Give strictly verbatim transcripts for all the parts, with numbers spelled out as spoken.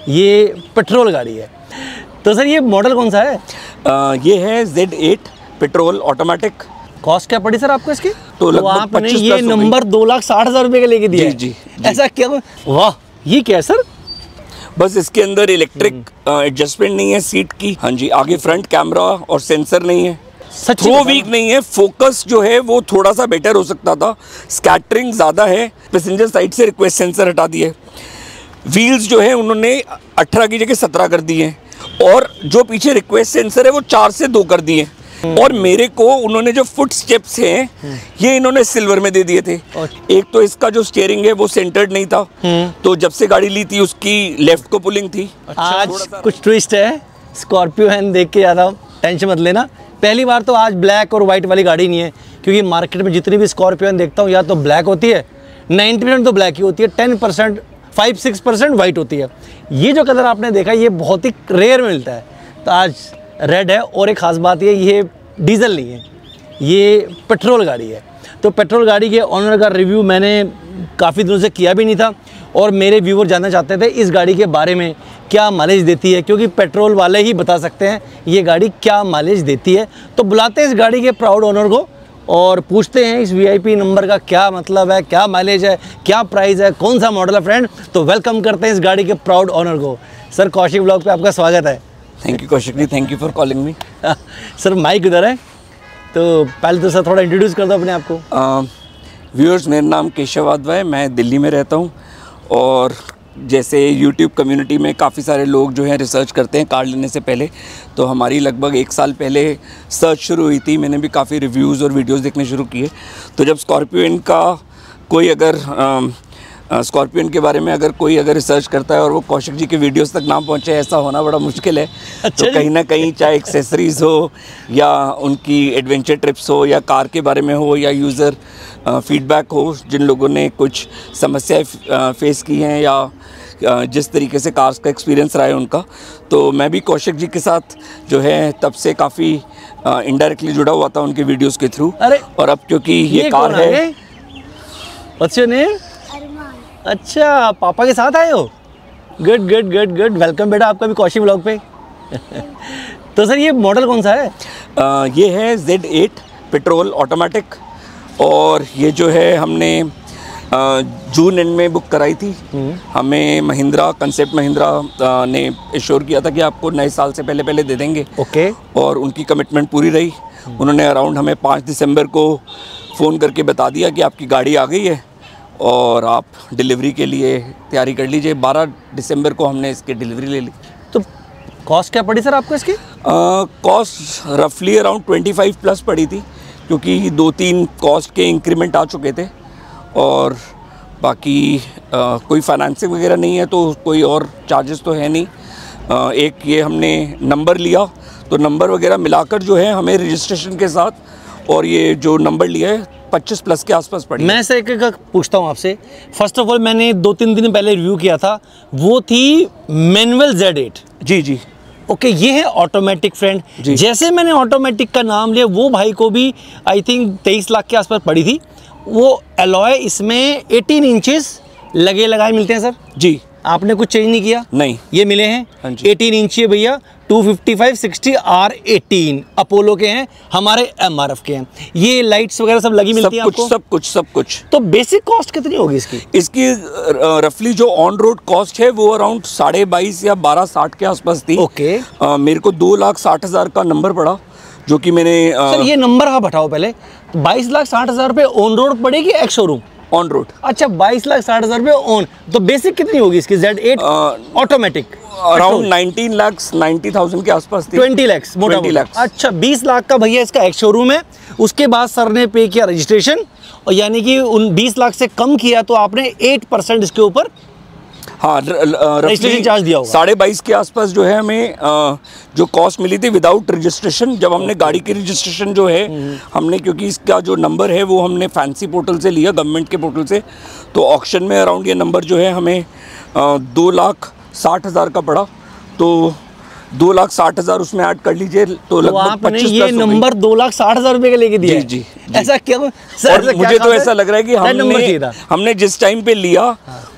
ये पेट्रोल गाड़ी है। तो सर ये मॉडल कौन सा है? आ, ये है Z eight petrol automatic. Cost क्या पड़ी सर आपको इसकी? तो, तो आपने ये नंबर दो लाख साठ हज़ार रुपये का लेके दिया? जी, जी, जी। ऐसा क्या? वाह, ये क्या है सर? बस इसके अंदर इलेक्ट्रिक एडजस्टमेंट नहीं है सीट की। हाँ जी, आगे फ्रंट कैमरा और सेंसर नहीं है। थ्रो वीक नहीं है, फोकस जो है वो थोड़ा सा बेटर हो सकता था, स्कैटरिंग ज़्यादा है। पैसेंजर साइड से रिक्वेस्ट सेंसर हटा दिए। व्हील्स जो है उन्होंने अठारह की जगह सत्रह कर दिए, और जो पीछे रिक्वेस्ट सेंसर है वो चार से दो कर दिए। और मेरे को उन्होंने जो फुट स्टेप्स हैं ये इन्होंने सिल्वर में दे दिए थे। एक तो इसका जो स्टीयरिंग है वो सेंटर्ड नहीं था, तो जब से गाड़ी ली थी उसकी लेफ्ट को पुलिंग थी। आज कुछ ट्विस्ट है, स्कॉर्पियो है देख के ज़्यादा टेंशन मत लेना। पहली बार तो आज ब्लैक और वाइट वाली गाड़ी नहीं है, क्योंकि मार्केट में जितनी भी स्कॉर्पियो देखता हूँ या तो ब्लैक होती है, नाइन्टी परसेंट तो ब्लैक ही होती है, ten percent five six percent white होती है। ये जो कलर आपने देखा ये बहुत ही रेयर मिलता है, तो आज रेड है। और एक ख़ास बात ये ये डीजल नहीं है, ये पेट्रोल गाड़ी है। तो पेट्रोल गाड़ी के ऑनर का रिव्यू मैंने काफ़ी दिनों से किया भी नहीं था, और मेरे व्यूवर जानना चाहते थे इस गाड़ी के बारे में क्या माइलेज देती है, क्योंकि पेट्रोल वाले ही बता सकते हैं ये गाड़ी क्या माइलेज देती है। तो बुलाते हैं इस गाड़ी के प्राउड ओनर को और पूछते हैं इस वीआईपी नंबर का क्या मतलब है, क्या माइलेज है, क्या प्राइस है, कौन सा मॉडल है फ्रेंड। तो वेलकम करते हैं इस गाड़ी के प्राउड ओनर को। सर कौशिक ब्लॉग पे आपका स्वागत है। Thank you Kaushik ji, thank you for calling me. Sir mike इधर है, तो पहले तो सर थोड़ा इंट्रोड्यूस कर दो अपने आप को। व्यूअर्स, मेरा नाम केशव वाधवा है, मैं दिल्ली में रहता हूँ। और जैसे यूट्यूब कम्युनिटी में काफ़ी सारे लोग जो हैं रिसर्च करते हैं कार लेने से पहले, तो हमारी लगभग एक साल पहले सर्च शुरू हुई थी। मैंने भी काफ़ी रिव्यूज़ और वीडियोस देखने शुरू किए। तो जब स्कॉर्पियन का कोई अगर स्कॉर्पियन के बारे में अगर कोई अगर रिसर्च करता है और वो कौशिक जी के वीडियोस तक ना पहुंचे, ऐसा होना बड़ा मुश्किल है। अच्छा, तो कहीं ना कहीं चाहे एक्सेसरीज़ हो या उनकी एडवेंचर ट्रिप्स हो या कार के बारे में हो या यूज़र फीडबैक हो, जिन लोगों ने कुछ समस्याएं फेस की हैं या जिस तरीके से कार्स का एक्सपीरियंस रहा है उनका, तो मैं भी कौशिक जी के साथ जो है तब से काफ़ी इनडायरेक्टली जुड़ा हुआ था उनके वीडियोस के थ्रू। अरे और अब क्योंकि ये, ये कार है। अच्छे ने अच्छा, पापा के साथ आए हो? Good good good good, welcome बेटा आपका भी कौशिक ब्लॉग पे। तो सर ये मॉडल कौन सा है? आ, ये है ज़ेड एट पेट्रोल ऑटोमेटिक, और ये जो है हमने जून एंड में बुक कराई थी। हमें महिंद्रा कंसेप्ट महिंद्रा ने एश्योर किया था कि आपको नए साल से पहले पहले दे देंगे। ओके। और उनकी कमिटमेंट पूरी रही। उन्होंने अराउंड हमें पाँच दिसंबर को फ़ोन करके बता दिया कि आपकी गाड़ी आ गई है और आप डिलीवरी के लिए तैयारी कर लीजिए। बारह दिसंबर को हमने इसकी डिलीवरी ले ली। तो कॉस्ट क्या पड़ी सर आपको इसकी? कॉस्ट रफली अराउंड ट्वेंटी फाइव प्लस पड़ी थी, क्योंकि दो तीन कॉस्ट के इंक्रीमेंट आ चुके थे, और बाकी आ, कोई फाइनेंसिंग वगैरह नहीं है, तो कोई और चार्जेस तो है नहीं। आ, एक ये हमने नंबर लिया, तो नंबर वगैरह मिलाकर जो है हमें रजिस्ट्रेशन के साथ और ये जो नंबर लिया है पच्चीस प्लस के आसपास पड़ी। मैं से एक एक पूछता हूँ आपसे। फर्स्ट ऑफ ऑल मैंने दो तीन दिन पहले रिव्यू किया था, वो थी मैनुअल ज़ेड एट। जी जी ओके okay, ये है ऑटोमेटिक फ्रेंड। जैसे मैंने ऑटोमेटिक का नाम लिया, वो भाई को भी आई थिंक तेईस लाख के आसपास पड़ी थी। वो एलॉय इसमें अठारह इंचेस लगे लगाए मिलते हैं सर जी। आपने कुछ चेंज नहीं किया? नहीं, ये मिले हैं। हाँ जी। अठारह इंच है भैया, two fifty five sixty R eighteen Apollo के हैं, हमारे एमआरएफ के हैं। ये लाइट्स वगैरह सब लगी मिलती हैं आपको? सब कुछ सब कुछ। तो बेसिक कॉस्ट कितनी होगी इसकी? इसकी रफली जो ऑन रोड कॉस्ट है वो अराउंड साढ़े बाईस या बारह साठ के आसपास थी। ओके। आ, मेरे को दो लाख साठ हजार का नंबर पड़ा, जो कि मैंने आ, सर ये नंबर आप हटाओ पहले। बाईस लाख साठ हजार रुपये ऑन रोड पड़ेगी एक्स शोरूम? On road. अच्छा, बाईस लाख साठ हजार रुपये ऑन। तो बेसिक कितनी होगी इसकी Z eight automatic? Around nineteen lakh ninety thousand के आसपास थी। ट्वेंटी लैक्स मोटा मोटा। अच्छा, बीस लाख का भैया इसका एक्स शोरूम है। उसके बाद सर ने पे किया रजिस्ट्रेशन, और यानी कि उन बीस लाख से कम किया तो आपने एट परसेंट इसके ऊपर हाँ रजिस्ट्रेशन चार्ज दिया होगा। साढ़े बाईस के आसपास जो है हमें आ, जो कॉस्ट मिली थी विदाउट रजिस्ट्रेशन। जब हमने गाड़ी की रजिस्ट्रेशन जो है हमने, क्योंकि इसका जो नंबर है वो हमने फैंसी पोर्टल से लिया, गवर्नमेंट के पोर्टल से, तो ऑक्शन में अराउंड ये नंबर जो है हमें आ, दो लाख साठ हज़ार का पड़ा। तो दो लाख साठ हज़ार उसमें ऐड कर लीजिए, तो लगभग पच्चीस ये नंबर दो लाख साठ हज़ार रुपये का लेके दिया। जी, जी, जी। ऐसा क्या? सर मुझे तो ऐसा लग रहा है कि हमने हमने जिस टाइम पे लिया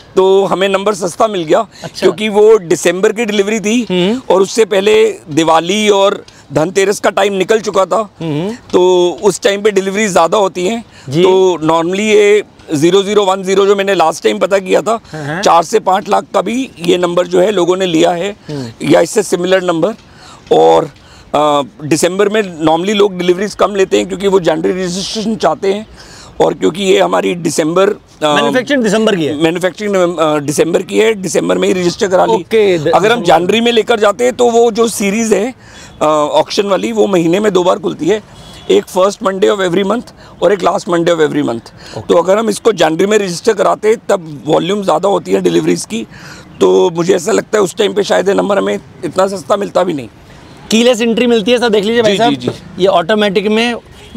तो हमें नंबर सस्ता मिल गया। अच्छा। क्योंकि वो दिसंबर की डिलीवरी थी और उससे पहले दिवाली और धनतेरस का टाइम निकल चुका था, तो उस टाइम पे डिलीवरी ज़्यादा होती हैं। तो नॉर्मली ये ज़ीरो ज़ीरो वन ज़ीरो जो मैंने लास्ट टाइम पता किया था, चार से पाँच लाख का भी ये नंबर जो है लोगों ने लिया है या इससे सिमिलर नंबर। और दिसंबर में नॉर्मली लोग डिलीवरीज कम लेते हैं क्योंकि वो जनवरी रजिस्ट्रेशन चाहते हैं, और क्योंकि ये हमारी दिसंबर मैन्युफैक्चरिंग दिसंबर की है, मैन्युफैक्चरिंग दिसंबर की है, दिसंबर में ही रजिस्टर करा ली। okay, अगर हम जनवरी में लेकर जाते हैं तो वो जो सीरीज़ है ऑक्शन वाली, वो महीने में दो बार खुलती है, एक first Monday of every month और एक last Monday of every month. तो अगर हम इसको जनवरी में रजिस्टर कराते तब वॉल्यूम ज़्यादा होती है डिलीवरीज की, तो मुझे ऐसा लगता है उस टाइम पे शायद ये नंबर हमें इतना सस्ता मिलता भी नहीं। कीलेस एंट्री मिलती है सर, देख लीजिए भाई साहब। जी, जी। ये ऑटोमेटिक में,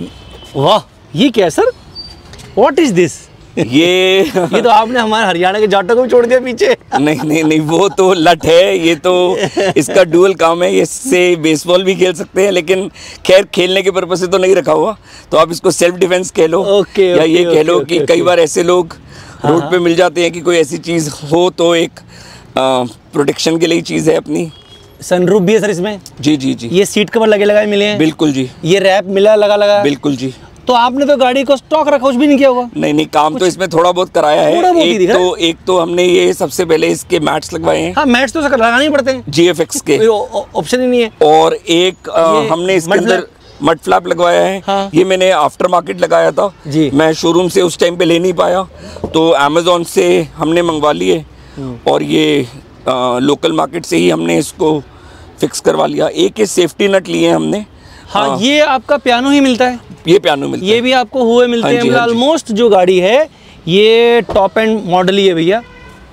वाह ये क्या है सर, व्हाट इज दिस? ये ये तो आपने हमारे हरियाणा के जाटों को भी छोड़ दिया पीछे। नहीं नहीं नहीं, वो तो लट है, ये तो इसका डुअल काम है, इससे बेसबॉल भी खेल सकते हैं, लेकिन खैर खेलने के पर्पज से तो नहीं रखा हुआ, तो आप इसको सेल्फ डिफेंस कह लो। ओके, या ओके, ये कह लो ओके, कि ओके, कई बार ऐसे लोग हाँ, रोड पे मिल जाते हैं कि कोई ऐसी चीज़ हो तो एक प्रोटेक्शन के लिए चीज़ है अपनी। सनरूफ भी है सर इसमें? जी जी जी। ये सीट कवर लगे लगाए मिले हैं? बिल्कुल जी। ये रैप मिला लगा लगा? बिल्कुल जी। तो आपने तो गाड़ी को स्टॉक रखा कुछ भी नहीं किया होगा? नहीं नहीं, काम तो इसमें थोड़ा बहुत कराया है। एक तो एक तो हमने ये सबसे पहले इसके मैट्स लगवाए हैं। हाँ, मैट्स तो लगाने ही पड़ते हैं, जीएफएक्स के, ऑप्शन ही नहीं है। और एक आ, हमने इसके अंदर मड फ्लैप लगवाया है। हाँ। ये मैंने आफ्टर मार्केट लगाया था जी। मैं शोरूम से उस टाइम पे ले नहीं पाया, तो अमेजोन से हमने मंगवा लिए और ये आ, लोकल मार्केट से ही हमने इसको फिक्स करवा लिया। एक ये सेफ्टी नट लिए हमने। हाँ, हाँ, ये आपका पियानो ही मिलता है? ये पियानो मिलता ये है। भी आपको हुए मिलते हाँ हैं ऑलमोस्ट। जो गाड़ी है ये टॉप एंड मॉडल ही है भैया।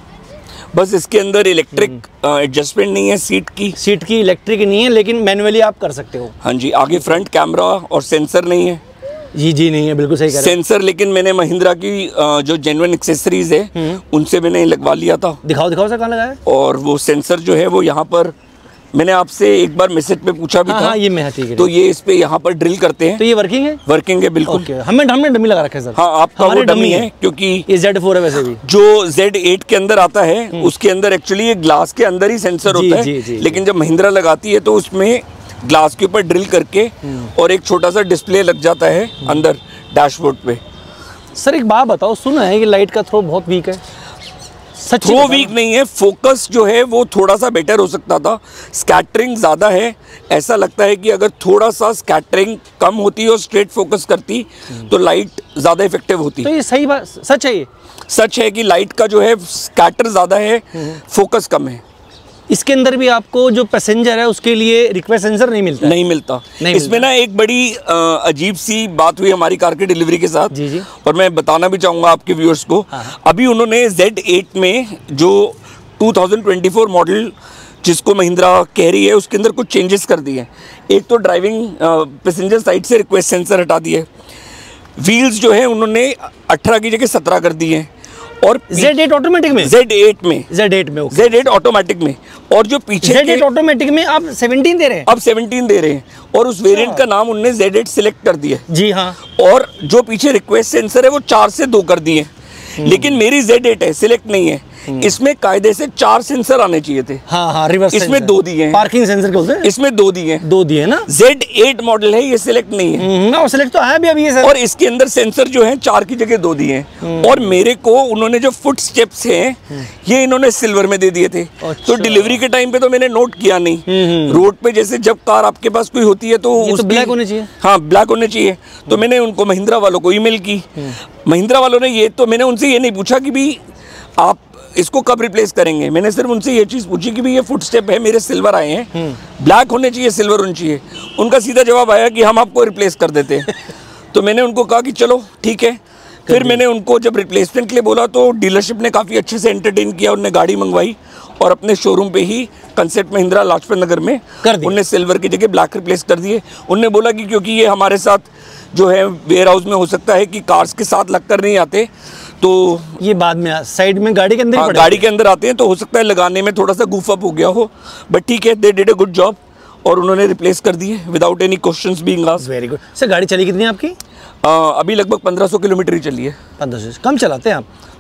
बस इसके अंदर इलेक्ट्रिक एडजस्टमेंट नहीं है, सीट की सीट की इलेक्ट्रिक नहीं है, लेकिन मैनुअली आप कर सकते हो। हाँ जी, आगे फ्रंट कैमरा और सेंसर नहीं है। जी जी नहीं है, बिल्कुल सही कह रहे हैं। सेंसर लेकिन मैंने महिंद्रा की जो जेन्युइन एक्सेसरीज है उनसे मैंने लगवा लिया था। दिखाओ दिखाओ सर कहाँ लगा है। और वो सेंसर जो है वो यहाँ पर मैंने आपसे एक बार मैसेज पे पूछा भी हाँ, था। हाँ, ये मैं ठीक है। तो ये इस पे यहाँ पर ड्रिल करते हैं। तो ये वर्किंग है? वर्किंग है बिल्कुल। ओके, हमें हमने डमी लगा रखा है सर। हाँ, आपका वो डमी है, क्योंकि ये ज़ेड फोर है वैसे भी। जो ज़ेड एट के अंदर आता है उसके अंदर एक्चुअली ये ग्लास के अंदर ही सेंसर होता है, जी, जी, लेकिन जब महिंद्रा लगाती है तो उसमें ग्लास के ऊपर ड्रिल करके और एक छोटा सा डिस्प्ले लग जाता है अंदर डैशबोर्ड पे। सर एक बात बताओ, सुना है कि लाइट का थ्रो बहुत वीक है, सच? थ्रो वीक नहीं है, फोकस जो है वो थोड़ा सा बेटर हो सकता था, स्कैटरिंग ज़्यादा है। ऐसा लगता है कि अगर थोड़ा सा स्कैटरिंग कम होती और स्ट्रेट फोकस करती तो लाइट ज़्यादा इफेक्टिव होती। तो ये सही बात, सच है? ये सच है कि लाइट का जो है स्कैटर ज़्यादा है, फोकस कम है। इसके अंदर भी आपको जो पैसेंजर है उसके लिए रिक्वेस्ट सेंसर नहीं मिलता? नहीं मिलता। नहीं इसमें मिलता। ना एक बड़ी आ, अजीब सी बात हुई हमारी कार की डिलीवरी के साथ। जी जी। और मैं बताना भी चाहूँगा आपके व्यूअर्स को। हाँ। अभी उन्होंने ज़ेड एट में जो दो हज़ार चौबीस मॉडल जिसको महिंद्रा कह रही है उसके अंदर कुछ चेंजेस कर दिए। एक तो ड्राइविंग पैसेंजर साइड से रिक्वेस्ट सेंसर हटा दिए, व्हील्स जो है उन्होंने अठारह की जगह सत्रह कर दिए, और ज़ेड एट ऑटोमेटिक में ज़ेड एट में ज़ेड एट में ज़ेड एट ऑटोमेटिक में और जो पीछे ज़ेड एट ऑटोमेटिक में आप सत्रह दे रहे हैं? अब सत्रह दे रहे हैं, और उस वेरिएंट का नाम उन्होंने ज़ेड एट सिलेक्ट कर दिया। जी हाँ। और जो पीछे रिक्वेस्ट सेंसर है वो चार से दो कर दिए, लेकिन मेरी ज़ेड एट है, सिलेक्ट नहीं है। इसमें कायदे से चार सेंसर आने चाहिए थे। हाँ हाँ, रिवर्स इसमें दो दिए हैं। पार्किंग सेंसर बोलते हैं, इसमें दो दिए हैं। दो दिए ना। ज़ेड एट मॉडल है, ये सिलेक्ट नहीं है। ना, सिलेक्ट तो आया भी अभी है सर। और इसके अंदर सेंसर जो है चार की जगह दो दिए हैं, और मेरे को उन्होंने जो फुट स्टेप्स हैं ये इन्होंने सिल्वर में दे दिए थे। तो डिलीवरी के टाइम पे तो मैंने नोट किया नहीं। रोड पे जैसे जब कार आपके पास कोई होती है तो उसकी ब्लैक होने चाहिए। हाँ, ब्लैक होने चाहिए। तो मैंने उनको महिंद्रा वालों को ईमेल की। महिंद्रा वालों ने ये, तो मैंने उनसे ये नहीं पूछा कि भी आप इसको कब रिप्लेस करेंगे, मैंने सिर्फ उनसे ये चीज़ पूछी कि भी ये फुट स्टेप है, मेरे सिल्वर आए हैं, ब्लैक होने चाहिए, सिल्वर होने चाहिए। उनका सीधा जवाब आया कि हम आपको रिप्लेस कर देते हैं। तो मैंने उनको कहा कि चलो ठीक है। फिर मैंने उनको जब रिप्लेसमेंट के लिए बोला तो डीलरशिप ने काफ़ी अच्छे से एंटरटेन किया, उन्होंने गाड़ी मंगवाई और अपने शोरूम पे ही कंसेप्ट महिंद्रा लाजपत नगर में कर दिया। उन्होंने सिल्वर की जगह ब्लैक रिप्लेस कर दिए। उन्होंने बोला कि क्योंकि ये हमारे साथ जो है वेयर हाउस में हो सकता है कि कार्स के साथ लगकर नहीं आते, तो ये बाद में साइड में गाड़ी के अंदर हाँ, गाड़ी के अंदर आते हैं, तो हो सकता है लगाने में थोड़ा सा गूफ अप हो गया हो, बट ठीक है, they did a good job और उन्होंने रिप्लेस कर दिए without any questions being asked. Very good. Sir गाड़ी चली कितनी आपकी? आ, अभी लगभग पंद्रह सौ किलोमीटर ही चली है। पंद्रह सौ कम चलाते हैं आप?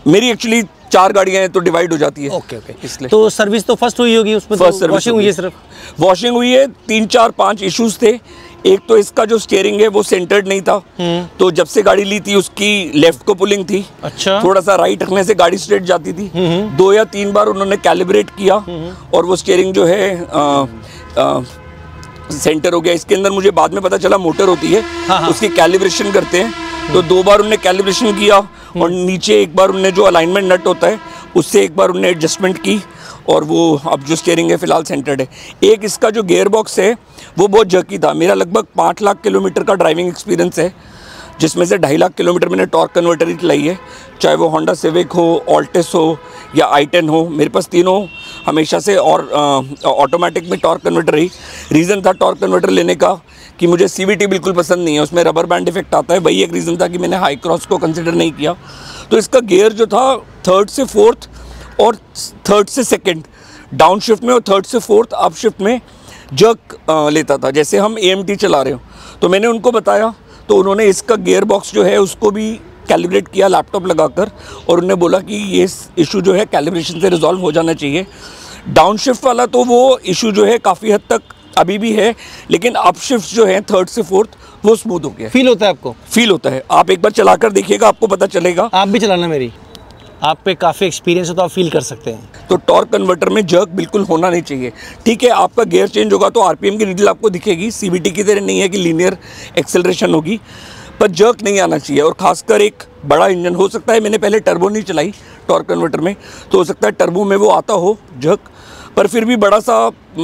मेरी एक्चुअली चार गाड़ियां हैं तो डिवाइड हो जाती है। ओके ओके इसलिए तो सर्विस तो फर्स्ट हुई होगी उसमें, फर्स्ट तो वॉशिंग हुई है सिर्फ? वॉशिंग हुई है, तीन चार पांच इश्यूज थे। एक तो इसका जो स्टीयरिंग है वो सेंटर्ड नहीं था, तो जब से गाड़ी ली थी उसकी लेफ्ट को पुलिंग थी। अच्छा। थोड़ा सा राइट रखने से गाड़ी स्ट्रेट जाती थी। दो या तीन बार उन्होंने कैलिब्रेट किया और वो स्टीयरिंग जो है आ, आ, सेंटर हो गया। इसके अंदर मुझे बाद में पता चला मोटर होती है, हाँ हाँ। उसकी कैलिब्रेशन करते हैं, तो दो बार उन्होंने कैलिब्रेशन किया और नीचे एक बार उन्होंने जो अलाइनमेंट नट होता है उससे एक बार उन्होंने एडजस्टमेंट की और वो अब जो स्टीयरिंग है फिलहाल सेंटर्ड है। एक इसका जो गियर बॉक्स है वो बहुत जर्की था। मेरा लगभग पाँच लाख किलोमीटर का ड्राइविंग एक्सपीरियंस है, जिसमें से ढाई लाख किलोमीटर मैंने टॉर्क कन्वर्टर ही चलाई है, चाहे वो होंडा सिविक हो, ऑल्टिस हो या आई टेन हो। मेरे पास तीनों हमेशा से और ऑटोमेटिक में टॉर्क कन्वर्टर रही। रीज़न था टॉर्क कन्वर्टर लेने का कि मुझे सी वी टी बिल्कुल पसंद नहीं है, उसमें रबर बैंड इफेक्ट आता है, वही एक रीज़न था कि मैंने हाई क्रॉस को कंसिडर नहीं किया। तो इसका गियर जो था थर्ड से फोर्थ और थर्ड से सेकंड डाउन शिफ्ट में और थर्ड से फोर्थ अप शिफ्ट में जर्क लेता था, जैसे हम ए एम टी चला रहे हो। तो मैंने उनको बताया तो उन्होंने इसका गियर बॉक्स जो है उसको भी कैलिब्रेट किया लैपटॉप लगाकर और उन्होंने बोला कि ये इशू जो है कैलिब्रेशन से रिजॉल्व हो जाना चाहिए। डाउन शिफ्ट वाला तो वो इशू जो है काफ़ी हद तक अभी भी है, लेकिन अप शिफ्ट जो है थर्ड से फोर्थ वो स्मूथ हो गया। फील होता है आपको? फील होता है, आप एक बार चलाकर देखिएगा आपको पता चलेगा। आप भी चलाना, मेरी आप पे काफ़ी एक्सपीरियंस है तो आप फील कर सकते हैं। तो टॉर्क कन्वर्टर में जर्क बिल्कुल होना नहीं चाहिए। ठीक है, आपका गियर चेंज होगा तो आरपीएम की नीडल आपको दिखेगी, सीवीटी की तरह नहीं है कि लीनियर एक्सेलरेशन होगी, पर जर्क नहीं आना चाहिए। और खासकर एक बड़ा इंजन, हो सकता है मैंने पहले टर्बो नहीं चलाई टॉर्क कन्वर्टर में, तो हो सकता है टर्बो में वो आता हो जर्क, पर फिर भी बड़ा सा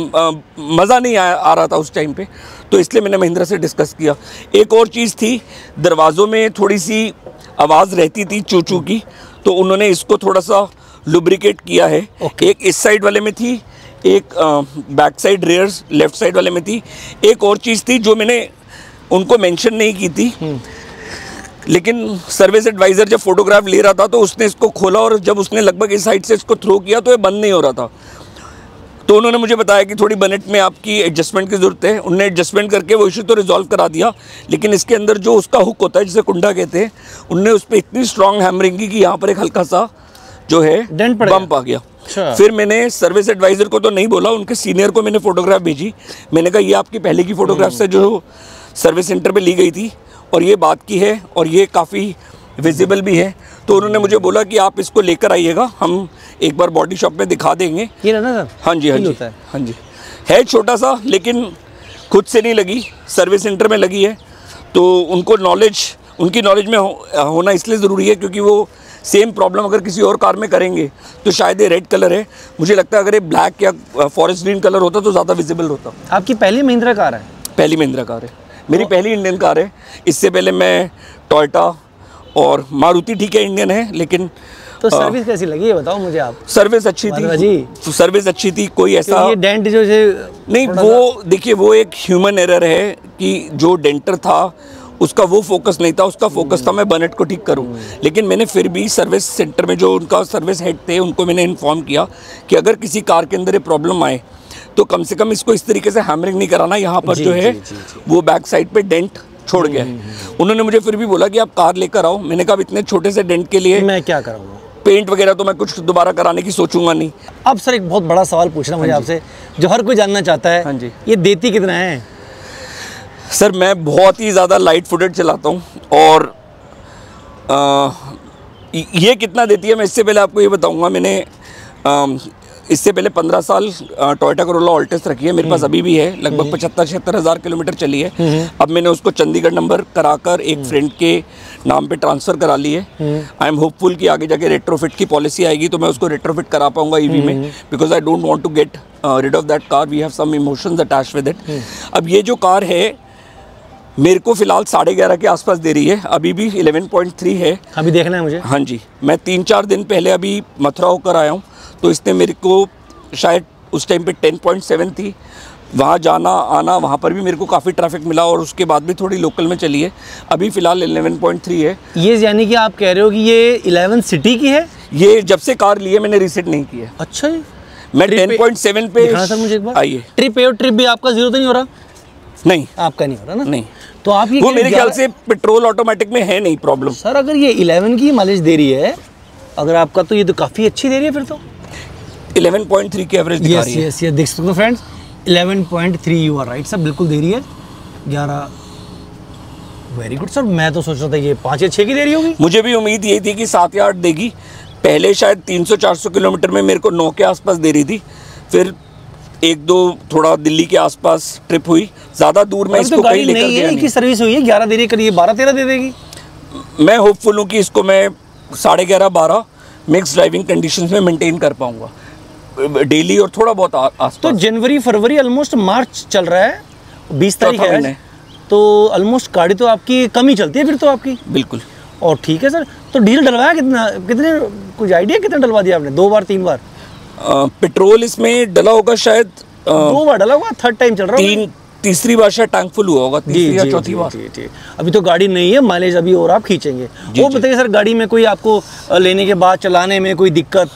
मज़ा नहीं आ, आ रहा था उस टाइम पे, तो इसलिए मैंने महिंद्रा से डिस्कस किया। एक और चीज़ थी, दरवाज़ों में थोड़ी सी आवाज़ रहती थी चू चू की, तो उन्होंने इसको थोड़ा सा लुब्रिकेट किया है। okay. एक इस साइड वाले में थी, एक back side rear left side वाले में थी। एक और चीज़ थी जो मैंने उनको मेंशन नहीं की थी, लेकिन सर्विस एडवाइज़र जब फोटोग्राफ ले रहा था तो उसने इसको खोला और जब उसने लगभग इस साइड से इसको थ्रो किया तो ये बंद नहीं हो रहा था। तो उन्होंने मुझे बताया कि थोड़ी बनेट में आपकी एडजस्टमेंट की ज़रूरत है। उन्होंने एडजस्टमेंट करके वो इशू तो रिजॉल्व करा दिया, लेकिन इसके अंदर जो उसका हुक होता है जिसे कुंडा कहते हैं, उनने उस पर इतनी स्ट्रॉन्ग हैमरिंग की कि यहाँ पर एक हल्का सा जो है डेंट बम्प आ गया। अच्छा। फिर मैंने सर्विस एडवाइज़र को तो नहीं बोला, उनके सीनियर को मैंने फोटोग्राफ भेजी। मैंने कहा ये आपकी पहले की फ़ोटोग्राफ से जो सर्विस सेंटर पर ली गई थी और ये बात की है और ये काफ़ी विजिबल भी है। तो उन्होंने मुझे बोला कि आप इसको लेकर आइएगा, हम एक बार बॉडी शॉप में दिखा देंगे। ये ना सर? हाँ जी हाँ जी हाँ जी, है छोटा सा, लेकिन खुद से नहीं लगी, सर्विस सेंटर में लगी है। तो उनको नॉलेज, उनकी नॉलेज में हो, होना इसलिए ज़रूरी है क्योंकि वो सेम प्रॉब्लम अगर किसी और कार में करेंगे तो शायद ये रेड कलर है, मुझे लगता है अगर ये ब्लैक या फॉरेस्ट ग्रीन कलर होता तो ज़्यादा विजिबल होता। आपकी पहली महिंद्रा कार है? पहली महिंद्रा कार है, मेरी पहली इंडियन कार है। इससे पहले मैं टोयोटा और मारुति, ठीक है इंडियन है, लेकिन तो सर्विस कैसी लगी ये बताओ मुझे आप? सर्विस अच्छी थी जी, सर्विस अच्छी थी, कोई ऐसा ये डेंट जो है नहीं, वो देखिए वो एक ह्यूमन एरर है कि जो डेंटर था उसका वो फोकस नहीं था, उसका फोकस था मैं बनेट को ठीक करूं। लेकिन मैंने फिर भी सर्विस सेंटर में जो उनका सर्विस हेड थे उनको मैंने इन्फॉर्म किया कि अगर किसी कार के अंदर ये प्रॉब्लम आए तो कम से कम इसको इस तरीके से हैमरिंग नहीं कराना, यहाँ पर जो है वो बैक साइड पे डेंट छोड़ गया है। उन्होंने मुझे फिर भी बोला कि आप कार लेकर आओ। मैंने कहा इतने छोटे से डेंट के लिए मैं क्या करूँगा, पेंट वगैरह तो मैं कुछ दोबारा कराने की सोचूंगा नहीं। अब सर एक बहुत बड़ा सवाल पूछना मुझे आपसे, जो हर कोई जानना चाहता है। हाँ जी, ये देती कितना है? सर मैं बहुत ही ज़्यादा लाइट फुटेड चलाता हूँ और आ, ये कितना देती है मैं इससे पहले आपको ये बताऊँगा। मैंने आ, इससे पहले पंद्रह साल टोयोटा करोला ऑल्टिस रखी है, मेरे पास अभी भी है, लगभग पचहत्तर छिहत्तर हज़ार किलोमीटर चली है। अब मैंने उसको चंडीगढ़ नंबर कराकर एक फ्रेंड के नाम पे ट्रांसफ़र करा ली है। आई एम होपफुल कि आगे जाके रेट्रोफिट की पॉलिसी आएगी तो मैं उसको रेट्रोफिट करा पाऊंगा ईवी में, because I don't want to get rid of that car, we have some emotions attached with it. अब ये जो कार है मेरे को फिलहाल साढ़े ग्यारह के आसपास दे रही है, अभी भी इलेवन पॉइंट थ्री है, अभी देखना है मुझे। हाँ जी, मैं तीन चार दिन पहले अभी मथुरा होकर आया हूँ, तो इसने मेरे को शायद उस टाइम पे टेन पॉइंट सेवन थी, वहाँ जाना आना वहाँ पर भी मेरे को काफ़ी ट्रैफिक मिला और उसके बाद भी थोड़ी लोकल में चली है, अभी फ़िलहाल इलेवन पॉइंट थ्री है। ये यानी कि आप कह रहे हो कि ये इलेवन सिटी की है? ये जब से कार ली है मैंने रीसेट नहीं की है। अच्छा, मैं टेन पॉइंट सेवन पे सर मुझे एक बार आइए। ट्रिप है, ट्रिप भी आपका जीरो तो नहीं हो रहा? नहीं, आपका नहीं हो रहा ना? नहीं, तो आप ये वो मेरे ख्याल से पेट्रोल ऑटोमेटिक में है नहीं प्रॉब्लम। सर अगर ये इलेवन की माइलेज दे रही है अगर आपका तो ये तो काफ़ी अच्छी दे रही है फिर तो। इलेवन पॉइंट थ्री की एवरेज दिखा यस रही है। यस यस देख सकते हो friends, eleven point three you are right sir, बिल्कुल दे रही है। ग्यारह, वेरी गुड सर। मैं तो सोच रहा था ये पाँच या छः की दे रही होगी। मुझे भी उम्मीद यही थी कि सात या आठ देगी। पहले शायद तीन सौ चार सौ किलोमीटर में मेरे को नौ के आसपास दे रही थी, फिर एक दो थोड़ा दिल्ली के आसपास ट्रिप हुई, ज़्यादा दूर मैं इसको कहीं लेकर गया नहीं। की सर्विस हुई है, ग्यारह दे रही है, करिए बारह तेरह दे देगी। मैं होपफुल हूँ कि इसको मैं साढ़े ग्यारह बारह मिक्स ड्राइविंग कंडीशंस में मेंटेन कर पाऊंगा डेली और थोड़ा बहुत आसपास। तो जनवरी फरवरी ऑलमोस्ट मार्च चल रहा है, बीस तारीख है आज, तो ऑलमोस्ट गाड़ी तो आपकी कम ही चलती है फिर तो आपकी। बिल्कुल। और ठीक है सर, तो डीजल डलवाया कितना, कितने, कुछ आइडिया कितना डलवा दिया आपने? दो बार तीन बार? आ, पेट्रोल इसमें डला होगा शायद आ, दो बार डला होगा, थर्ड टाइम चल रहा है। तीन तीसरी बार शायद टैंक फुल हुआ होगा, तीसरी या चौथी बार। जी जी। अभी तो गाड़ी नहीं है, माइलेज अभी और आप खींचेंगे। वो बताइए सर, गाड़ी में कोई आपको लेने के बाद चलाने में कोई दिक्कत?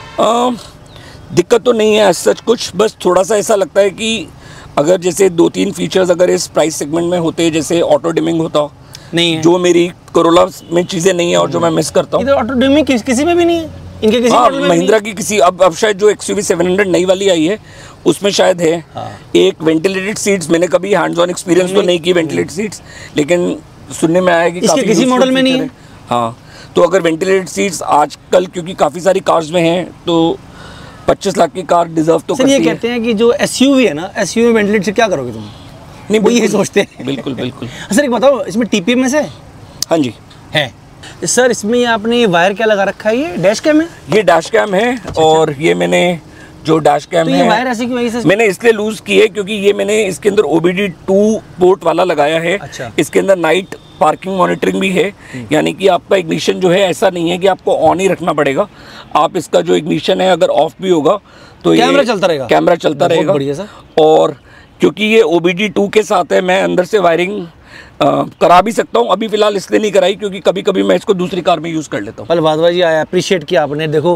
आ, दिक्कत तो नहीं है सच कुछ, बस थोड़ा सा ऐसा लगता है कि अगर जैसे दो तीन फीचर्स अगर इस प्राइस सेगमेंट में होते, जैसे ऑटो डिमिंग होता, नहीं है जो मेरी कोरोला में चीज़ें नहीं है और जो मैं मिस करता हूँ। ऑटो डिमिंग किस, किसी में भी नहीं है इनके, किसी हाँ, महिंद्रा की किसी, अब अब शायद जो एक्सयूवी सेवन हंड्रेड नई वाली आई है उसमें शायद है। हाँ। एक वेंटिलेटेड सीट्स, मैंने कभी हैंड्स ऑन एक्सपीरियंस तो नहीं की वेंटिलेटेड सीट्स, लेकिन सुनने में आया कि इसके किसी मॉडल में नहीं है। हाँ, तो अगर वेंटिलेटेड सीट्स आजकल क्योंकि काफ़ी सारी कार्स में हैं तो पच्चीस लाख की कार डिजर्व तो करती है। ये कहते हैं कि जो एसयूवी है ना, एसयूवी वेंटिलेटेड से क्या करोगे तुम? नहीं, वो ये सोचते हैं। बिल्कुल बिल्कुल। सर एक बताओ, इसमें टीपीएम से? हाँ जी है सर। इसमें आपने वायर क्या लगा रखा है? ये डैश कैम है? ये डैश कैम है। अच्छा, और ये मैंने जो डैश कैम तो है, ये वायर ऐसे क्यों है? मैंने इसलिए लूज की है क्योंकि ये मैंने इसके अंदर O B D two port वाला लगाया है। अच्छा। इसके अंदर नाइट पार्किंग मॉनिटरिंग भी है, यानी कि आपका इग्निशन जो है ऐसा नहीं है कि आपको ऑन ही रखना पड़ेगा। आप इसका जो इग्निशन है अगर ऑफ भी होगा तो कैमरा चलता रहेगा, कैमरा चलता रहेगा। बढ़िया सर। और क्योंकि ये ओ बी डी टू के साथ है, मैं अंदर से वायरिंग आ, करा भी सकता हूँ। अभी फिलहाल इसलिए नहीं कराई क्योंकि कभी कभी मैं इसको दूसरी कार में यूज़ कर लेता हूँ। पल वाधवा जी, आई अप्रिशिएट किया आपने। देखो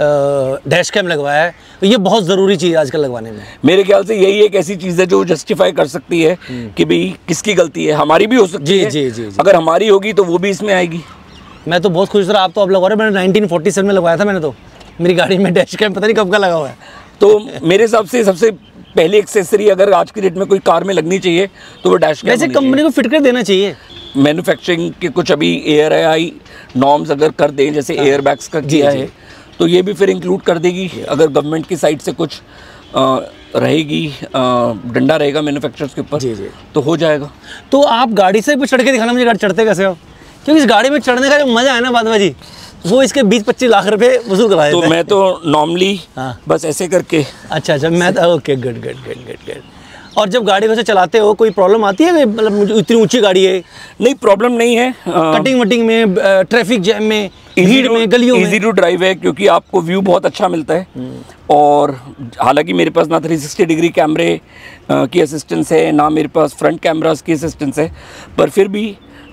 डैश कैम लगवाया है, तो ये बहुत ज़रूरी चीज़ है आजकल लगवाने में। मेरे ख्याल से यही एक ऐसी चीज़ है जो जस्टिफाई कर सकती है कि भाई किसकी गलती है। हमारी भी हो सकती जी, है। जी, जी, जी। अगर हमारी होगी तो वो भी इसमें आएगी। मैं तो बहुत खुश रहा। आप तो अब लगवा रहे, मैंने नाइनटीन फोर्टी सेवन में लगवाया था मैंने तो। मेरी गाड़ी में डैश कैम पता नहीं कब का लगा हुआ है। तो मेरे हिसाब से सबसे पहली एक्सेसरी अगर आज की डेट में कोई कार में लगनी चाहिए तो वो डैश कैम। वैसे कंपनी को फिट कर देना चाहिए। मैन्युफैक्चरिंग के कुछ अभी एयर आई नॉर्म्स अगर कर दें, जैसे एयर बैग्स का किया है, तो ये भी फिर इंक्लूड कर देगी। अगर गवर्नमेंट की साइड से कुछ आ, रहेगी, डंडा रहेगा मैन्युफैक्चरर्स के ऊपर, तो हो जाएगा। तो आप गाड़ी से चढ़ के दिखाना मुझे, गाड़ी चढ़ते कैसे हो? क्योंकि इस गाड़ी में चढ़ने का जो मजा है ना वाधवा जी, वो इसके बीस पच्चीस लाख रुपए वसूल कराए। तो मैं तो नॉर्मली बस ऐसे करके। अच्छा अच्छा, मैं okay, good good good good good. और जब गाड़ी वैसे चलाते हो कोई प्रॉब्लम आती है? मतलब इतनी ऊंची गाड़ी है। नहीं, प्रॉब्लम नहीं है। कटिंग वटिंग में, ट्रैफिक जैम में, भीड़ में, गलियों में इजी टू ड्राइव है क्योंकि आपको व्यू बहुत अच्छा मिलता है। और हालांकि मेरे पास ना थ्री सिक्सटी डिग्री कैमरे की असिस्टेंस है, ना मेरे पास फ्रंट कैमरास की असिस्टेंस है, पर फिर भी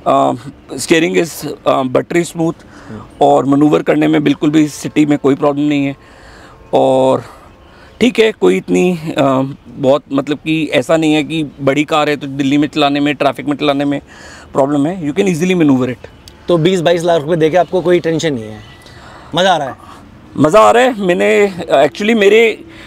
स्टीयरिंग इज बटरी स्मूथ और मनूवर करने में बिल्कुल भी सिटी में कोई प्रॉब्लम नहीं है। और ठीक है, कोई इतनी आ, बहुत मतलब कि ऐसा नहीं है कि बड़ी कार है तो दिल्ली में चलाने में, ट्रैफिक में चलाने में प्रॉब्लम है। You can easily manoeuvre it. तो बीस बाईस लाख रुपए देके आपको कोई टेंशन नहीं है? मज़ा आ रहा है? मज़ा आ रहा है। मैंने एक्चुअली मेरे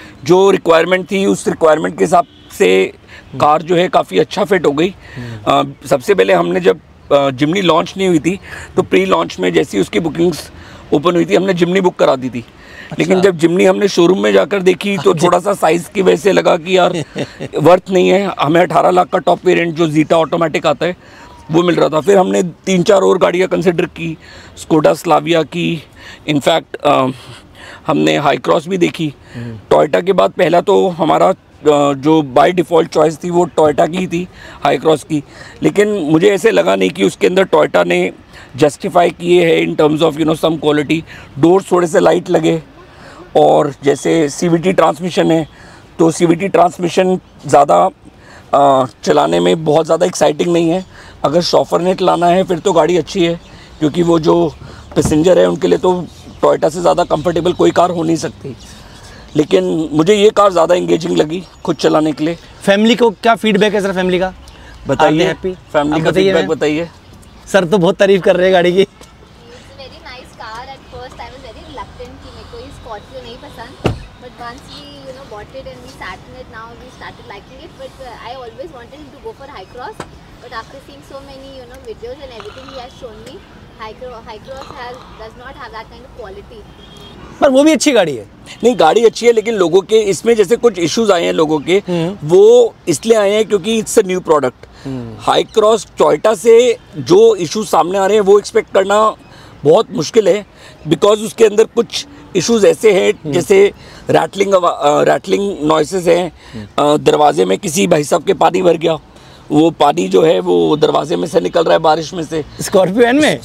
जो रिक्वायरमेंट थी उस रिक्वायरमेंट के हिसाब से कार जो है काफ़ी अच्छा फिट हो गई। आ, सबसे पहले हमने जब जिमनी लॉन्च नहीं हुई थी तो प्री लॉन्च में जैसी उसकी बुकिंग्स ओपन हुई थी हमने जिमनी बुक करा दी थी। अच्छा। लेकिन जब जिमनी हमने शोरूम में जाकर देखी तो थोड़ा सा साइज़ की वजह से लगा कि यार वर्थ नहीं है। हमें अठारह लाख का टॉप वेरिएंट जो जीटा ऑटोमेटिक आता है वो मिल रहा था। फिर हमने तीन चार और गाड़ियाँ कंसिडर की, स्कोडा स्लाविया की, इनफैक्ट हमने हाई क्रॉस भी देखी। टोयोटा के बाद पहला तो हमारा जो बाय डिफ़ॉल्ट चॉइस थी वो टोयोटा की ही थी, हाई क्रॉस की। लेकिन मुझे ऐसे लगा नहीं कि उसके अंदर टोयोटा ने जस्टिफाई किए हैं in terms of you know some quality. Doors थोड़े से लाइट लगे और जैसे सीवीटी ट्रांसमिशन है तो सीवीटी ट्रांसमिशन ज़्यादा चलाने में बहुत ज़्यादा एक्साइटिंग नहीं है। अगर शॉफर ने चलाना है फिर तो गाड़ी अच्छी है क्योंकि वो जो पैसेंजर है उनके लिए तो टोयोटा से ज़्यादा कंफर्टेबल कोई कार हो नहीं सकती। लेकिन मुझे ये कार ज़्यादा इंगेजिंग लगी खुद चलाने के लिए। फैमिली को क्या फीडबैक है सर? फैमिली का बताइए, हैप्पी? फैमिली का फीडबैक बताइए। सर तो बहुत तारीफ कर रहे हैं गाड़ी की। it and we sat in it. Now we started liking it, but uh, I always wanted him to go for high cross. But after seeing so many, you know, videos and everything he has shown me, high cross, high cross has does not have that kind of quality. पर वो भी अच्छी गाड़ी है। नहीं, गाड़ी अच्छी है, लेकिन लोगों के इसमें जैसे कुछ इश्यूज आए हैं लोगों के, वो इसलिए आए हैं क्योंकि it's a new product. Hycross Toyota से जो इश्यूज सामने आ रहे हैं वो एक्सपेक्ट करना बहुत मुश्किल है, बिकॉज उसके अंदर कुछ इश्यूज ऐसे हैं जैसे रैटलिंग रैटलिंग नॉइसेस हैं, दरवाजे में किसी भाई साहब के पानी भर गया, वो पानी जो है वो दरवाजे में से निकल रहा है बारिश में से, स्कॉर्पियो एन में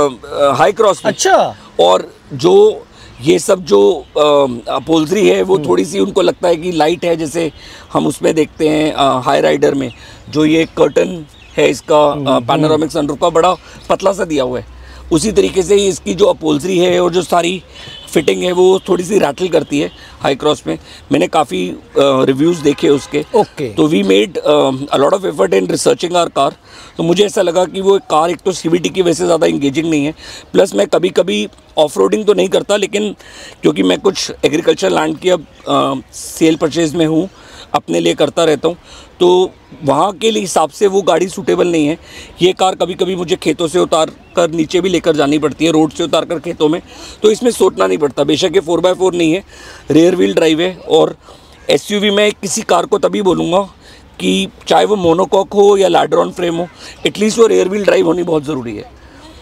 हाई क्रॉस में। अच्छा। और जो ये सब जो अपोल्जरी है वो थोड़ी सी उनको लगता है कि लाइट है, जैसे हम उसमें देखते हैं हाई राइडर में जो ये कर्टन है इसका पैनोरामिक सनरूफ का बड़ा पतला सा दिया हुआ है, उसी तरीके से ही इसकी जो अपोल्जरी है और जो सारी फिटिंग है वो थोड़ी सी रैटल करती है हाई क्रॉस में। मैंने काफ़ी रिव्यूज़ देखे उसके। ओके। तो we made a lot of effort in researching our car. तो मुझे ऐसा लगा कि वो कार एक तो सीवीटी की वजह से ज़्यादा इंगेजिंग नहीं है, प्लस मैं कभी कभी ऑफ रोडिंग तो नहीं करता, लेकिन क्योंकि मैं कुछ एग्रीकल्चर लैंड की अब सेल परचेज में हूँ, अपने लिए करता रहता हूँ, तो वहाँ के लिए हिसाब से वो गाड़ी सूटेबल नहीं है। ये कार कभी कभी मुझे खेतों से उतार कर नीचे भी लेकर जानी पड़ती है, रोड से उतार कर खेतों में, तो इसमें सोचना नहीं पड़ता। बेशक ये फोर बाय फोर नहीं है, रेयर व्हील ड्राइव है। और एसयूवी में किसी कार को तभी बोलूँगा कि चाहे वो मोनोकॉक हो या लैडर ऑन फ्रेम हो, एटलीस्ट वो रेयर व्हील ड्राइव होनी बहुत ज़रूरी है।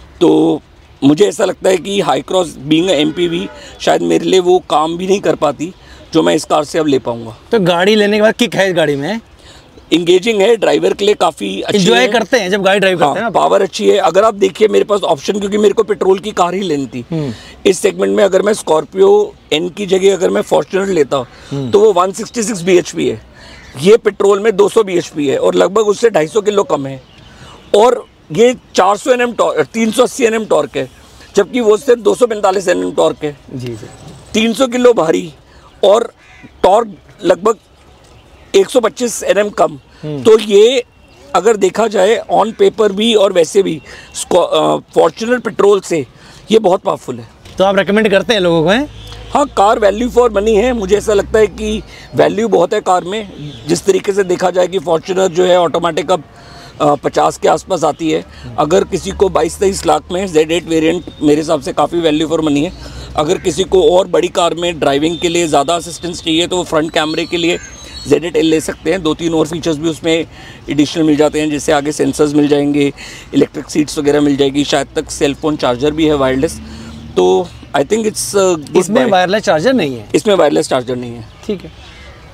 तो मुझे ऐसा लगता है कि Hycross being M P V शायद मेरे लिए वो काम भी नहीं कर पाती जो मैं इस कार से अब ले पाऊँगा। तो गाड़ी लेने के बाद किक है इस गाड़ी में? इंगेजिंग है, ड्राइवर के लिए काफ़ी अच्छी एंजॉय करते हैं जब गाड़ी ड्राइव करते हैं ना। पावर अच्छी है। अगर आप देखिए मेरे पास ऑप्शन, क्योंकि मेरे को पेट्रोल की कार ही लेनी थी इस सेगमेंट में, अगर मैं स्कॉर्पियो एन की जगह अगर मैं फॉर्च्यूनर लेता तो वो one sixty six B H P है, ये पेट्रोल में two hundred B H P है और लगभग उससे ढाई सौ किलो कम है, और ये चार सौ एन एम टॉर्क, तीन सौ अस्सी एन एम टॉर्क है, जबकि वो सिर्फ दो सौ पैंतालीस एन एम टॉर्क है। जी जी। तीन सौ किलो भारी और टॉर्क लगभग एक सौ पच्चीस एन एम कम। तो ये अगर देखा जाए ऑन पेपर भी और वैसे भी फॉर्च्यूनर पेट्रोल से ये बहुत पावरफुल है। तो आप रेकमेंड करते हैं लोगों को? हैं? हाँ, कार वैल्यू फॉर मनी है। मुझे ऐसा लगता है कि वैल्यू बहुत है कार में। जिस तरीके से देखा जाए कि फॉर्च्यूनर जो है ऑटोमेटिक अब पचास के आसपास आती है, अगर किसी को बाईस तेईस लाख में जेड एट वेरिएंट मेरे हिसाब से काफ़ी वैल्यू फॉर मनी है। अगर किसी को और बड़ी कार में ड्राइविंग के लिए ज़्यादा असिस्टेंस चाहिए तो वो फ्रंट कैमरे के लिए जेड एट एल ले सकते हैं। दो तीन और फीचर्स भी उसमें एडिशनल मिल जाते हैं, जैसे आगे सेंसर्स मिल जाएंगे, इलेक्ट्रिक सीट्स वगैरह मिल जाएगी, शायद तक सेल फोन चार्जर भी है वायरलेस। तो आई थिंक इट्स इसमें वायरलेस चार्जर नहीं है? इसमें वायरलेस चार्जर नहीं है। ठीक है।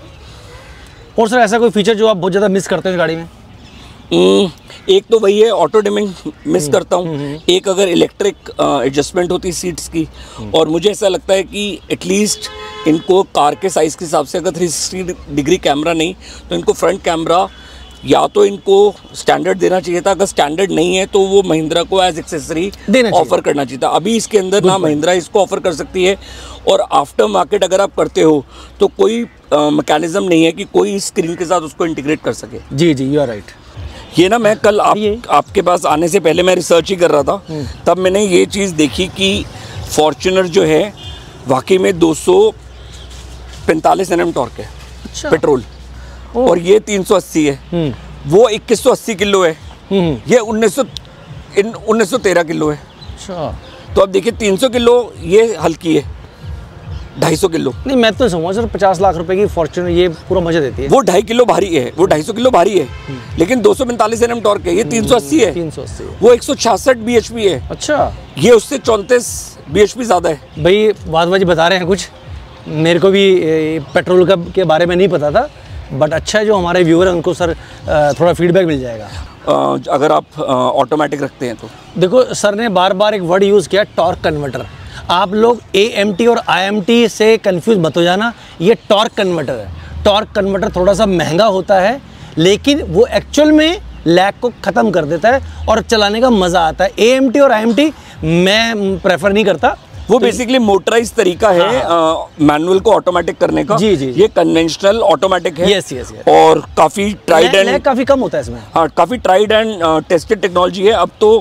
और सर ऐसा कोई फीचर जो आप बहुत ज़्यादा मिस करते हैं इस गाड़ी में? Mm, एक तो वही है ऑटो डिमिंग मिस करता हूँ, एक अगर इलेक्ट्रिक एडजस्टमेंट होती सीट्स की, और मुझे ऐसा लगता है कि एटलीस्ट इनको कार के साइज़ के हिसाब से अगर थ्री सिक्सटी डिग्री कैमरा नहीं तो इनको फ्रंट कैमरा या तो इनको स्टैंडर्ड देना चाहिए था। अगर स्टैंडर्ड नहीं है तो वो महिंद्रा को एज एक्सेसरी ऑफर करना चाहिए था। अभी इसके अंदर ना महिंद्रा इसको ऑफर कर सकती है, और आफ्टर मार्केट अगर आप करते हो तो कोई मैकेनिज्म नहीं है कि कोई स्क्रीन के साथ उसको इंटीग्रेट कर सके। जी जी, यू आर राइट। ये ना मैं कल आप आपके पास आने से पहले मैं रिसर्च ही कर रहा था, तब मैंने ये चीज़ देखी कि फॉर्च्यूनर जो है वाकई में दो सौ पैंतालीस एन एम टॉर्क है। अच्छा। पेट्रोल, और ये तीन सौ अस्सी है, वो इक्कीस सौ अस्सी किलो है, ये उन्नीस सौ उन्नीस सौ तेरह किलो है। अच्छा। तो अब देखिए तीन सौ किलो ये हल्की है, ढाई सौ किलो नहीं, मैं तो समझ सर पचास लाख रुपए की फॉर्च्यूनर ये पूरा मजा देती है। वो ढाई किलो भारी है, वो ढाई सौ किलो भारी है, लेकिन दो सौ पैंतालीस एन एम टॉर्क है, ये तीन सौ अस्सी है, तीन सौ अस्सी वो एक सौ छियासठ बी एच पी है। अच्छा। ये उससे चौंतीस बी एच पी ज़्यादा है। भाई बात बाजी बता रहे हैं कुछ, मेरे को भी पेट्रोल का के बारे में नहीं पता था, बट अच्छा है जो हमारे व्यूअर हैं उनको सर थोड़ा फीडबैक मिल जाएगा अगर आप ऑटोमेटिक रखते हैं तो। देखो सर ने बार बार एक वर्ड यूज़ किया, टॉर्क कन्वर्टर। आप लोग ए एम टी और आई एम टी से कंफ्यूज मत हो जाना, ये टॉर्क कन्वर्टर है। टॉर्क कन्वर्टर थोड़ा सा महंगा होता है, लेकिन वो एक्चुअल में लैग को ख़त्म कर देता है और चलाने का मज़ा आता है। ए एम टी और आई एम टी मैं प्रेफर नहीं करता, वो बेसिकली मोटराइज तरीका है मैनुअल को ऑटोमेटिक करने का। जी जी। ये कन्वेंशनल ऑटोमेटिक है। Yes yes yes. और काफ़ी ट्राइड एंड काफ़ी कम होता है इसमें। हाँ, काफ़ी ट्राइड एंड टेस्टेड टेक्नोलॉजी है। अब तो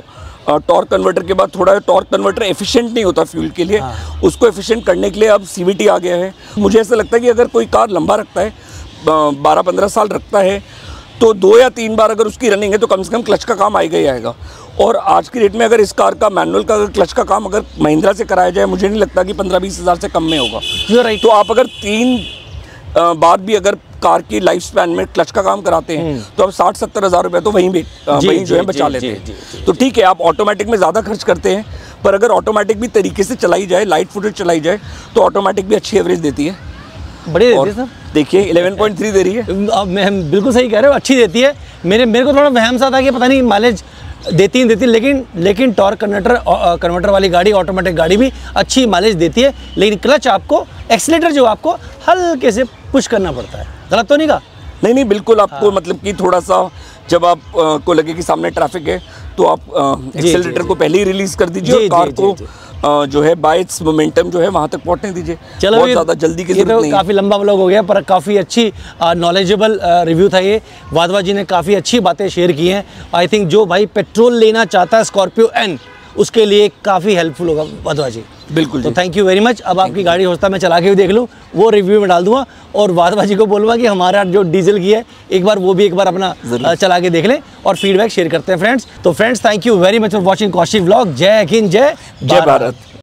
टॉर्क कन्वर्टर के बाद थोड़ा टॉर्क कन्वर्टर एफिशिएंट नहीं होता फ्यूल के लिए, हाँ। उसको एफिशिएंट करने के लिए अब सीवीटी आ गया है। मुझे ऐसा लगता है कि अगर कोई कार लंबा रखता है, बारह पंद्रह साल रखता है, तो दो या तीन बार अगर उसकी रनिंग है तो कम से कम क्लच का काम आएगा ही आएगा। और आज की डेट में अगर इस कार का मैनुअल का अगर क्लच का काम अगर महिंद्रा से कराया जाए, मुझे नहीं लगता कि पंद्रह बीस हज़ार से कम में होगा। राइट। तो आप अगर तीन बार भी अगर कार की लाइफ स्पैन में क्लच का काम कराते हैं तो अब साठ सत्तर हज़ार रुपये तो वहीं भी वहीं जो है बचा लेते हैं। तो ठीक है, आप ऑटोमेटिक में ज़्यादा खर्च करते हैं, पर अगर ऑटोमेटिक भी तरीके से चलाई जाए, लाइट फुटेज चलाई जाए, तो ऑटोमेटिक भी अच्छी एवरेज देती है। बड़ी देती है सर, देखिए ग्यारह पॉइंट तीन दे रही है। अब मैं बिल्कुल सही कह रहे हो, अच्छी देती है। मेरे मेरे को थोड़ा वहम सा था कि पता नहीं माइलेज देती नहीं देती, लेकिन लेकिन टॉर्क कन्वर्टर कन्वर्टर वाली गाड़ी, ऑटोमेटिक गाड़ी भी अच्छी माइलेज देती है। लेकिन क्लच आपको, एक्सीलेटर जो आपको हल्के से पुश करना पड़ता है। गलत तो नहीं कहा? नहीं नहीं बिल्कुल, आपको मतलब कि थोड़ा सा जब आप आ, को लगे कि सामने ट्रैफिक है तो आप एक्सेलरेटर को पहले ही रिलीज कर दीजिए और कार को आ, जो है बाय इट्स मोमेंटम जो है वहां तक पहुंचने दीजिए। चलो, बहुत ज़्यादा जल्दी की जरूरत तो नहीं। काफ़ी लंबा व्लॉग हो गया, पर काफ़ी अच्छी नॉलेजेबल रिव्यू था ये। वाधवा जी ने काफ़ी अच्छी बातें शेयर की हैं। आई थिंक जो भाई पेट्रोल लेना चाहता है स्कॉर्पियो एन, उसके लिए काफ़ी हेल्पफुल होगा वाधवा जी। बिल्कुल। तो थैंक यू वेरी मच। अब आपकी गाड़ी हो सकता है मैं चला के भी देख लूँ, वो रिव्यू में डाल दूंगा। और वाधवा जी को बोलूँगा कि हमारा जो डीजल की है एक बार वो भी एक बार अपना चला के देख लें और फीडबैक शेयर करते हैं फ्रेंड्स। तो friends, thank you very much for watching Kaushik vlog. जय हिंद, जय जय भारत।